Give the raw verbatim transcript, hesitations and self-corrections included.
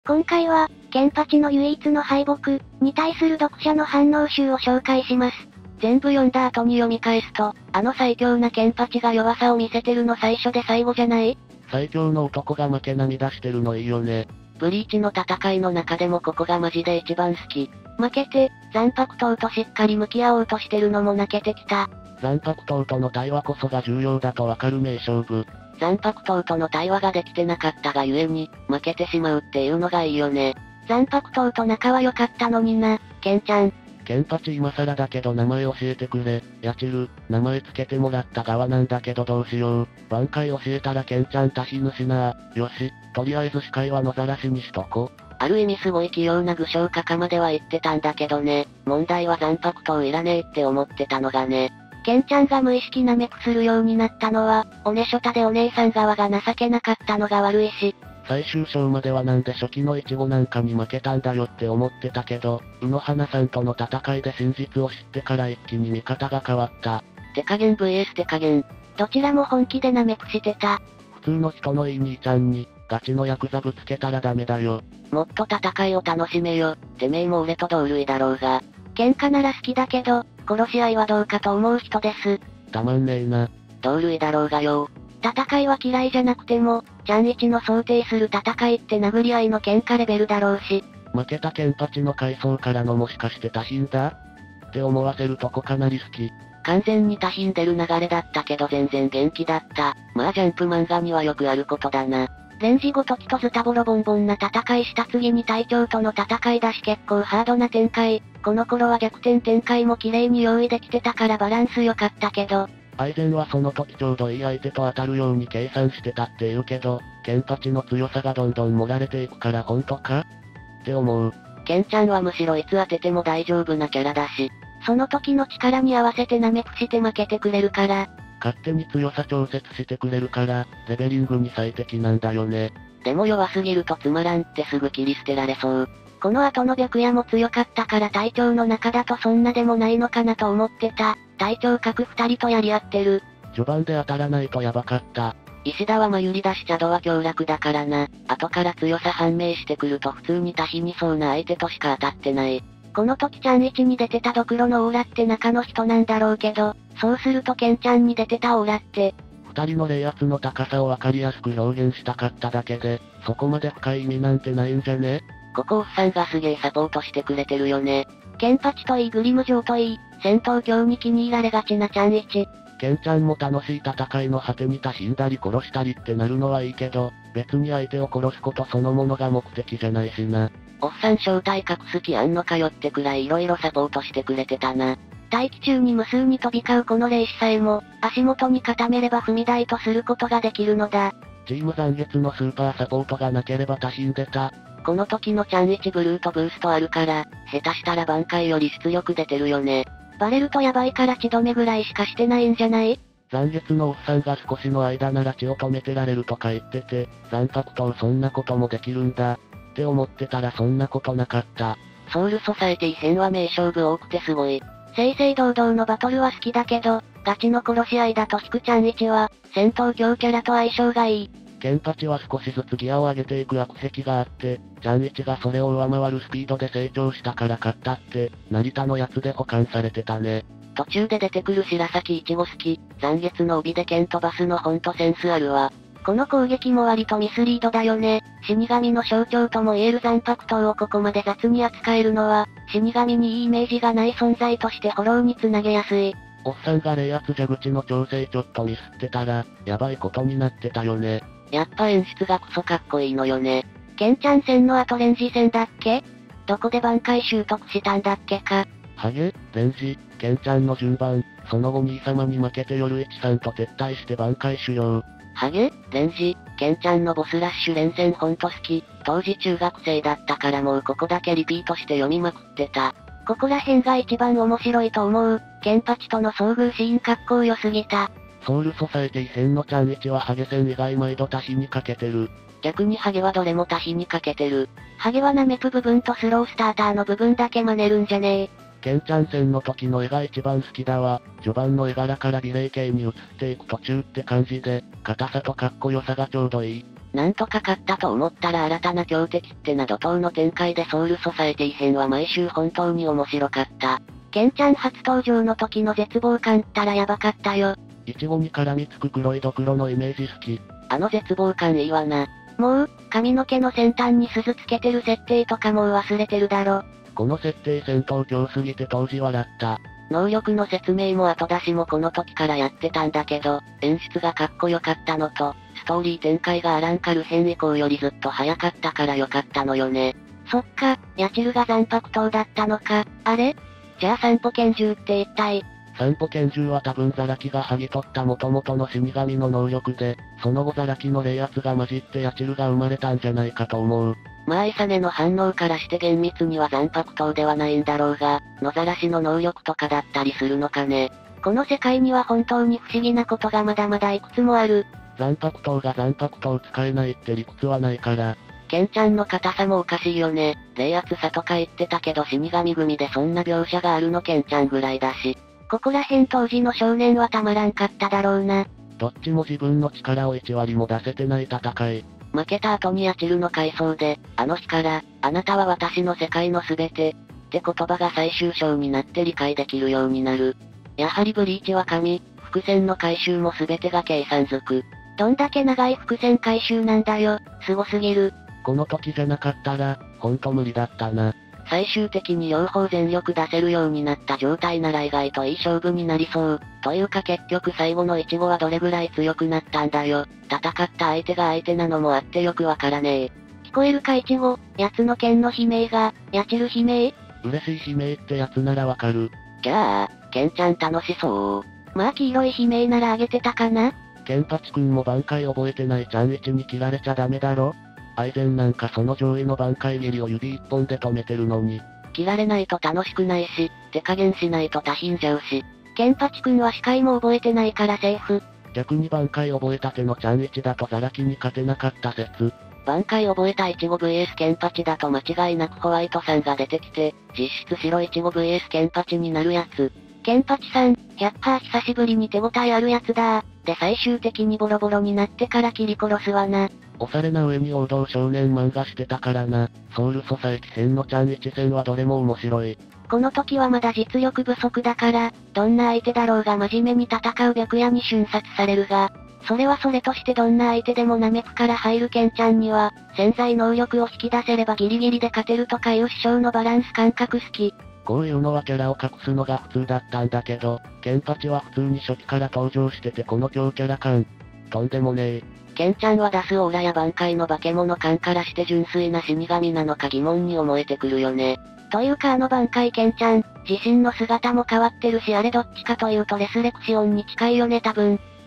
今回は、ケンパチの唯一の敗北に対する読者の反応集を紹介します。 全部読んだ後に読み返すと、あの最強なケンパチが弱さを見せてるの最初で最後じゃない？ 最強の男が負け涙してるのいいよね。 ブリーチの戦いの中でもここがマジで一番好き。負けて、残白刀としっかり向き合おうとしてるのも泣けてきた。 残白刀との対話こそが重要だとわかる名勝負。 残白刀との対話ができてなかったがゆえに、負けてしまうっていうのがいいよね。残白刀と仲は良かったのにな、ケンちゃん。 ケンパチ今更だけど名前教えてくれ。ヤチル、名前つけてもらった側なんだけどどうしよう。挽回教えたらケンちゃん足し主な。よし、とりあえず司会は野ざらしにしとこ。 ある意味すごい器用な具象画家までは言ってたんだけどね。問題は残白刀いらねえって思ってたのがね。 ケンちゃんが無意識なめくするようになったのは、おねしょたでお姉さん側が情けなかったのが悪いし。 最終章まではなんで初期のイチゴなんかに負けたんだよって思ってたけど、宇野花さんとの戦いで真実を知ってから一気に見方が変わった。 手加減 ブイエス 手加減。 どちらも本気でなめくしてた。 普通の人のいい兄ちゃんに、ガチのヤクザぶつけたらダメだよ。 もっと戦いを楽しめよ。てめえも俺と同類だろうが。 喧嘩なら好きだけど、殺し合いはどうかと思う人です。 たまんねえな。 同類だろうがよ。 戦いは嫌いじゃなくても、ちゃんいちの想定する戦いって殴り合いの喧嘩レベルだろうし。 負けたケンパチの階層からのもしかして多品だって思わせるとこかなり好き。 完全に多品出る流れだったけど全然元気だった。まあジャンプ漫画にはよくあることだな。 レンジごときとズタボロボンボンな戦いした次に隊長との戦いだし結構ハードな展開。この頃は逆転展開も綺麗に用意できてたからバランス良かったけど。 アイゼンはその時ちょうどいい相手と当たるように計算してたって言うけど、ケンパチの強さがどんどん盛られていくから本当かって思う。 ケンちゃんはむしろいつ当てても大丈夫なキャラだし、 その時の力に合わせてなめくして負けてくれるから。 勝手に強さ調節してくれるから、レベリングに最適なんだよね。 でも弱すぎるとつまらんってすぐ切り捨てられそう。 この後の白夜も強かったから隊長の中だとそんなでもないのかなと思ってた。隊長格二人とやり合ってる。 序盤で当たらないとやばかった。 石田はまゆりだしチャドは強楽だからな。後から強さ判明してくると普通に多比にそうな相手としか当たってない。 この時ちゃんいちに出てたドクロのオーラって中の人なんだろうけど、そうするとケンちゃんに出てたオーラって、 二人の冷圧の高さをわかりやすく表現したかっただけで、そこまで深い意味なんてないんじゃね？ ここオフさんがすげえサポートしてくれてるよね。 ケンパチといいグリム城といい、戦闘狂に気に入られがちなちゃんいち。 ケンちゃんも楽しい戦いの果てに多死んだり殺したりってなるのはいいけど、別に相手を殺すことそのものが目的じゃないしな。 オフさん正体隠す気あんのかよってくらい色々サポートしてくれてたな。 待機中に無数に飛び交うこの霊視さえも、足元に固めれば踏み台とすることができるのだ。 チーム残月のスーパーサポートがなければ多死んでた。 この時のちゃんいちブルーとブーストあるから、下手したら挽回より出力出てるよね。 バレるとヤバいから血止めぐらいしかしてないんじゃない？ 残月のオフさんが少しの間なら血を止めてられるとか言ってて、残白刀そんなこともできるんだ。って思ってたらそんなことなかった。 ソウルソサエティ編は名勝負多くてすごい。 正々堂々のバトルは好きだけど、ガチの殺し合いだと引くちゃんいちは、戦闘狂キャラと相性がいい。 ケンパチは少しずつギアを上げていく悪癖があって、ちゃんいちがそれを上回るスピードで成長したから勝ったって、成田のやつで保管されてたね。 途中で出てくる白崎いちご好き、残月の帯で剣飛ばすのほんとセンスあるわ。 この攻撃も割とミスリードだよね。死神の象徴とも言える残白刀をここまで雑に扱えるのは、死神にいいイメージがない存在としてフォローにつなげやすい。 おっさんが冷圧蛇口の調整ちょっとミスってたら、やばいことになってたよね。 やっぱ演出がクソかっこいいのよね。 ケンちゃん戦の後レンジ戦だっけ？どこで挽回習得したんだっけか。 ハゲ、レンジ、ケンちゃんの順番、その後兄様に負けて夜市さんと撤退して挽回修行。 ハゲ、レンジ、ケンちゃんのボスラッシュ連戦ほんと好き。当時中学生だったからもうここだけリピートして読みまくってた。 ここら辺が一番面白いと思う。ケンパチとの遭遇シーンかっこよすぎた。 ソウルソサエティ編のちゃんいちはハゲ戦以外毎度多比にかけてる。 逆にハゲはどれも多比にかけてる。 ハゲはナメプ部分とスロースターターの部分だけ真似るんじゃねえ。 ケンちゃん戦の時の絵が一番好きだわ。序盤の絵柄から美麗系に移っていく途中って感じで、硬さとかっこよさがちょうどいい。 なんとか勝ったと思ったら新たな強敵ってな怒涛の展開でソウルソサエティ編は毎週本当に面白かった。 ケンちゃん初登場の時の絶望感ったらやばかったよ。 イチゴに絡みつく黒いドクロのイメージ好き。 あの絶望感いいわな。 もう、髪の毛の先端に鈴つけてる設定とかもう忘れてるだろ。 この設定戦闘強すぎて当時笑った。 能力の説明も後出しもこの時からやってたんだけど、演出がかっこよかったのと、ストーリー展開がアランカル編以降よりずっと早かったからよかったのよね。 そっか、ヤチルが残白刀だったのか。あれ？じゃあ散歩拳銃って一体？ 散歩拳銃は多分ザラキが剥ぎ取った元々の死神の能力で、その後ザラキの霊圧が混じってヤチルが生まれたんじゃないかと思う。 まあイサネの反応からして厳密には残白刀ではないんだろうが、野ざらしの能力とかだったりするのかね。 この世界には本当に不思議なことがまだまだいくつもある。 残白刀が残白刀使えないって理屈はないから。 ケンちゃんの硬さもおかしいよね。霊圧さとか言ってたけど死神組でそんな描写があるのケンちゃんぐらいだし。 ここら辺当時の少年はたまらんかっただろうな。 どっちも自分の力をいち割も出せてない戦い。 負けた後にヤチルの回想で、あの日から、あなたは私の世界のすべて、って言葉が最終章になって理解できるようになる。やはりブリーチは神、伏線の回収もすべてが計算づく。 どんだけ長い伏線回収なんだよ、すごすぎる。 この時じゃなかったら、ほんと無理だったな。 最終的に両方全力出せるようになった状態なら意外といい勝負になりそう。というか結局最後のイチゴはどれぐらい強くなったんだよ。戦った相手が相手なのもあってよくわからねえ。 聞こえるかイチゴ、奴の剣の悲鳴が、ヤチル悲鳴？ 嬉しい悲鳴ってやつならわかる。 じゃあ、ケンちゃん楽しそう。 まあ黄色い悲鳴ならあげてたかな？ ケンパチ君も挽回覚えてないちゃんいちに切られちゃダメだろ？アイゼンなんかその上位の挽回切りを指一本で止めてるのに。 切られないと楽しくないし、手加減しないと多品じゃうし。 ケンパチ君は視界も覚えてないからセーフ。 逆に挽回覚えたてのちゃんいちだとザラキに勝てなかった説。 挽回覚えたイチゴ ブイエス ケンパチだと間違いなくホワイトさんが出てきて、実質白イチゴ ブイエス ケンパチになるやつ。 ケンパチさん、ひゃっパーセント久しぶりに手応えあるやつだー。で最終的にボロボロになってから切り殺すわな。 おされな上に王道少年漫画してたからな。ソウルソサエティ編のちゃんいち戦はどれも面白い。 この時はまだ実力不足だから、どんな相手だろうが真面目に戦う白夜に瞬殺されるが、それはそれとしてどんな相手でもナメクから入るケンちゃんには、潜在能力を引き出せればギリギリで勝てるとかいう師匠のバランス感覚好き。 こういうのはキャラを隠すのが普通だったんだけど、ケンパチは普通に初期から登場しててこの強キャラ感。とんでもねえ。 ケンちゃんは出すオーラや挽回の化け物感からして純粋な死神なのか疑問に思えてくるよね。 というかあの挽回ケンちゃん、自身の姿も変わってるしあれどっちかというとレスレクシオンに近いよね多分。